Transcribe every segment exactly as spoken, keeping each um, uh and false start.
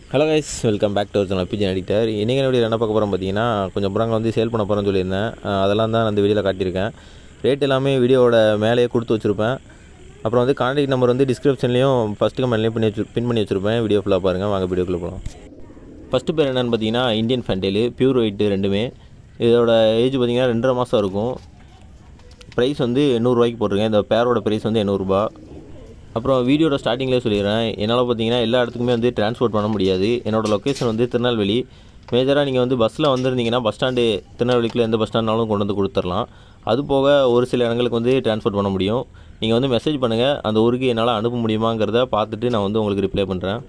Hello guys, welcome back to our channel Bijan editor. இன்றைக்கி video என்ன பார்க்க போகிறோம் பார்த்தீங்கன்னா, கொஞ்சம் புறாங்களை வந்து சேல் பண்ண போகிறேன்னு சொல்லியிருந்தேன். அதெல்லாம் தான் அந்த வீடியோவில் காட்டியிருக்கேன். ரேட் எல்லாமே வீடியோவோட மேலேயே கொடுத்து வச்சுருப்பேன். அப்புறம் வந்து கான்டாக்ட் நம்பர் வந்து டிஸ்கிரிப்ஷன்லேயும் ஃபஸ்ட்டு கமெண்ட்லேயும் பண்ணி வச்சு பின் பண்ணி வச்சுருப்பேன். வீடியோ ஃபுல்லாக பாருங்கள். வாங்க வீடியோக்குள்ளே போகலாம். ஃபஸ்ட்டு பேர் என்னென்னு பார்த்தீங்கன்னா, இந்தியன் ஃபேண்டெயிலு பியூர் ஒயிட்டு ரெண்டுமே. இதோட ஏஜ் பார்த்தீங்கன்னா ரெண்டரை மாதம் இருக்கும். ப்ரைஸ் வந்து எண்ணூறுரூவாய்க்கு போட்டிருக்கேன். இந்த பேரோட ப்ரைஸ் வந்து எண்ணூறுரூபா. அப்புறம் வீடியோட ஸ்டார்டிங்லேயே சொல்லிடுறேன், என்னால் பார்த்தீங்கன்னா எல்லா இடத்துக்குமே வந்து டிரான்ஸ்போர்ட் பண்ண முடியாது. என்னோடய லொக்கேஷன் வந்து திருநெல்வேலி. மேஜராக நீங்கள் வந்து பஸ்ஸில் வந்திருந்தீங்கன்னா பஸ் ஸ்டாண்டு திருநெல்வேலிக்குள்ள எந்த பஸ் ஸ்டாண்ட்னாலும் கொண்டு வந்து கொடுத்துடலாம். அது போக ஒரு சில இடங்களுக்கு வந்து டிரான்ஸ்போர்ட் பண்ண முடியும். நீங்கள் வந்து மெசேஜ் பண்ணுங்கள், அந்த ஊருக்கு என்னால் அனுப்ப முடியுமாங்கிறத பார்த்துட்டு நான் வந்து உங்களுக்கு ரிப்ளை பண்ணுறேன்.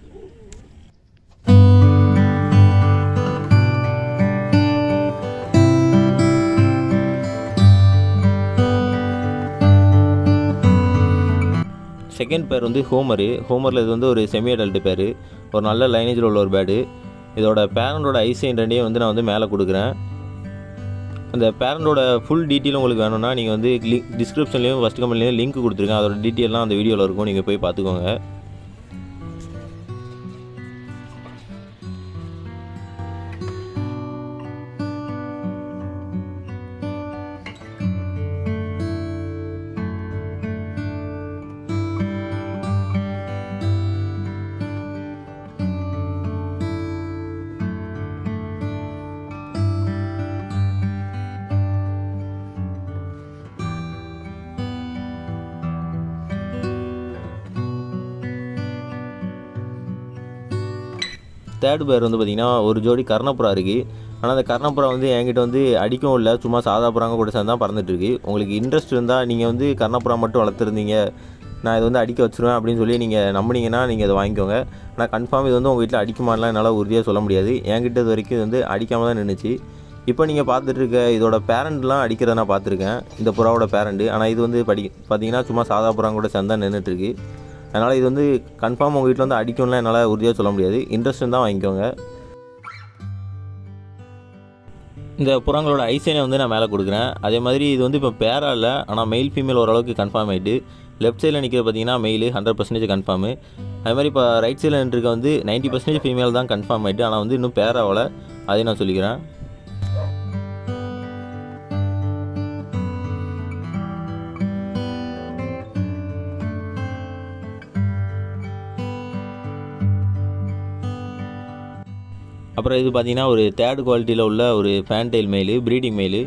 செகண்ட் பேர் வந்து ஹோமரு. ஹோமரில் இது வந்து ஒரு செமி அடல்ட்டு பேர், ஒரு நல்ல லைனேஜில் உள்ள ஒரு பேர்டு. இதோட பேரண்டோட ஐசைன் ரெண்டையும் வந்து நான் வந்து மேலே கொடுக்குறேன். அந்த பேரண்டோட ஃபுல் டீட்டெயில் உங்களுக்கு வேணும்னா நீங்கள் வந்து லிங்க் டிஸ்கிரிப்ஷன்லேயும் ஃபஸ்ட் கமெண்ட்லேயும் லிங்க் கொடுத்துருக்கேன். அதோட டீட்டெயிலாம் அந்த வீடியோவில் இருக்கும், நீங்கள் போய் பார்த்துக்கோங்க. தேர்ட் பேர் வந்து பார்த்திங்கன்னா ஒரு ஜோடி கர்ணப்புறா இருக்குது. ஆனால் அந்த கர்ணப்புறா வந்து என்கிட்ட வந்து அடிக்கவும் இல்லை, சும்மா சாதா புறாங்க கூட சேர்ந்து தான் பறந்துட்டுருக்கு. உங்களுக்கு இன்ட்ரெஸ்ட் இருந்தால் நீங்கள் வந்து கர்ணப்புறா மட்டும் வளர்த்துருந்தீங்க, நான் இதை வந்து அடிக்க வச்சுருவேன் அப்படின்னு சொல்லி நீங்கள் நம்பினீங்கன்னா நீங்கள் இதை வாங்கிக்கோங்க. ஆனால் கன்ஃபார்ம் இது வந்து உங்கள் வீட்டில் அடிக்குமாலாம் என்னால் உறுதியாக சொல்ல முடியாது. என்கிட்ட இது வரைக்கும் இது வந்து அடிக்காமல் தான் நின்றுச்சு. இப்போ நீங்கள் பார்த்துட்டு இருக்க இதோட பேரண்ட்லாம் அடிக்கிறத நான் பார்த்துருக்கேன், இந்த புறாவோட பேரண்ட்டு. ஆனால் இது வந்து படி பார்த்தீங்கன்னா சும்மா சாதா புறாங்க கூட சேர்ந்து தான் நின்றுட்டுருக்கு. அதனால் இது வந்து கன்ஃபார்ம் உங்கள் வீட்டில் வந்து அடிக்கும்லாம் என்னால் உறுதியாக சொல்ல முடியாது. இன்ட்ரெஸ்ட் தான் வாங்கிக்கோங்க. இந்த புறாங்களோட ஐசைனை வந்து நான் மேலே கொடுக்குறேன். அதே மாதிரி இது வந்து இப்போ பேரா இல்லை, ஆனால் மெயில் ஃபீமேல் ஓரளவுக்கு கன்ஃபார்ம் ஆகிட்டு. லெஃப்ட் சைடில் நிற்கிற பார்த்தீங்கன்னா மெயில் ஹண்ட்ரட் பர்சன்டேஜ் கன்ஃபார்மு. அது மாதிரி இப்போ ரைட் சைடில் நின்றுருக்க வந்து நைன்ட்டி பர்சன்டேஜ் ஃபீமேல் தான் கன்ஃபார்ம் ஆகிட்டு. ஆனால் வந்து இன்னும் பேராவில், அதையும் நான் சொல்லிக்கிறேன். அப்புறம் இது பார்த்தீங்கன்னா ஒரு தேர்ட் குவாலிட்டியில் உள்ள ஒரு ஃபேன்டெயில் மெயிலு, ப்ரீடிங் மெயிலு.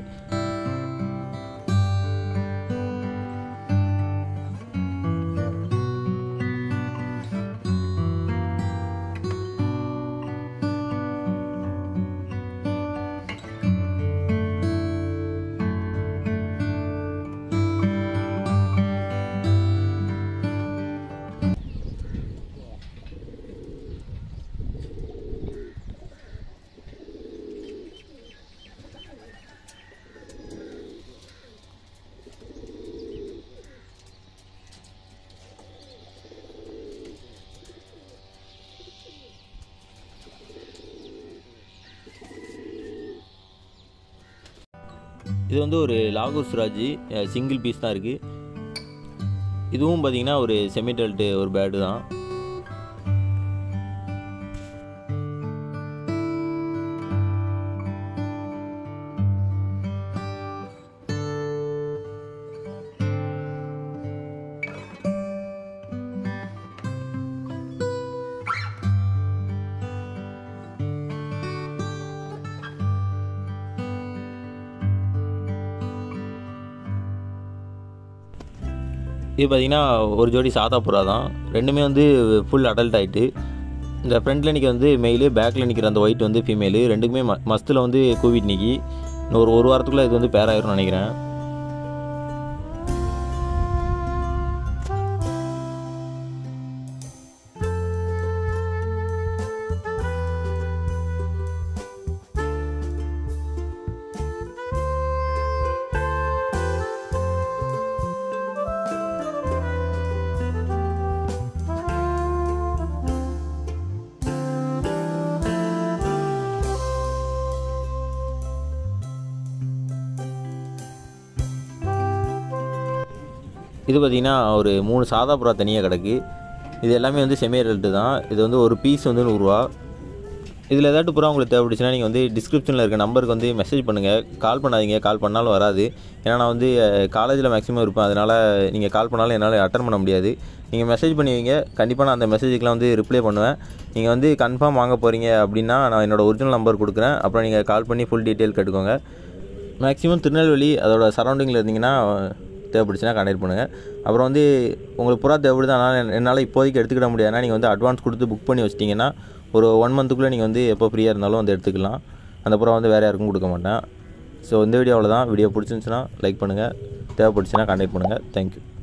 இது வந்து ஒரு லாகூர் ராஜி சிங்கிள் பீஸ் தான் இருக்குது. இதுவும் பார்த்திங்கன்னா ஒரு செமிடல்ட்டு ஒரு பேர்டு தான். இது பார்த்திங்கன்னா ஒரு ஜோடி சாதா புறா தான். ரெண்டுமே வந்து ஃபுல் அடல்ட் ஆகிட்டு. இந்த ஃப்ரண்ட்டில் நிற்க வந்து மெயிலு, பேக்கில் நிற்கிற அந்த ஒயிட் வந்து ஃபீமேலு. ரெண்டுக்குமே ம மஸ்தில் வந்து கோவிட் நிற்கி. இன்னும் ஒரு ஒரு வாரத்துக்குள்ளே இது வந்து பேராயிரும்னு நினைக்கிறேன். இது பார்த்திங்கன்னா ஒரு மூணு சாதா புறா தனியாக கிடக்கு. இது எல்லாமே வந்து செமி அடல்ட்டு தான். இது வந்து ஒரு பீஸ் வந்து நூறுரூவா. இதில் ஏதாட்டும் புறா உங்களுக்கு தேவைப்படுச்சுன்னா நீங்கள் வந்து டிஸ்கிரிப்ஷனில் இருக்க நம்பருக்கு வந்து மெசேஜ் பண்ணுங்கள். கால் பண்ணாதீங்க, கால் பண்ணாலும் வராது. ஏன்னா நான் வந்து காலேஜில் மேக்ஸிமம் இருப்பேன். அதனால் நீங்கள் கால் பண்ணாலும் என்னால் அட்டன் பண்ண முடியாது. நீங்கள் மெசேஜ் பண்ணுவீங்க, கண்டிப்பாக நான் அந்த மெசேஜுக்கெலாம் வந்து ரிப்ளை பண்ணுவேன். நீங்கள் வந்து கன்ஃபார்ம் வாங்க போகிறீங்க அப்படின்னா நான் என்னோடய ஒரிஜினல் நம்பர் கொடுக்குறேன். அப்புறம் நீங்கள் கால் பண்ணி ஃபுல் டீட்டெயில் கேட்டுக்கோங்க. மேக்ஸிமம் திருநெல்வேலி அதோட சரௌண்டிங்கில் இருந்தீங்கன்னா தேவைப்படுச்சுன்னா கான்டாக்ட் பண்ணுங்கள். அப்புறம் வந்து உங்களுக்கு புறா தேவைப்படுது, ஆனால் என்னால் இப்போதைக்கு எடுத்துக்கிட முடியாதுன்னா நீங்கள் வந்து அட்வான்ஸ் கொடுத்து புக் பண்ணி வச்சிட்டிங்கன்னா ஒரு ஒன் மந்த்துக்குள்ளே நீங்கள் வந்து எப்போ ஃப்ரீயாக இருந்தாலும் வந்து எடுத்துக்கலாம். அந்த புறா வந்து வேறு யாருக்கும் கொடுக்க மாட்டேன். ஸோ இந்த வீடியோ அவ்வளோதான். வீடியோ பிடிச்சிருந்துச்சுன்னா லைக் பண்ணுங்கள், தேவைப்படுச்சுன்னா கான்டாக்ட் பண்ணுங்கள். தேங்க்யூ.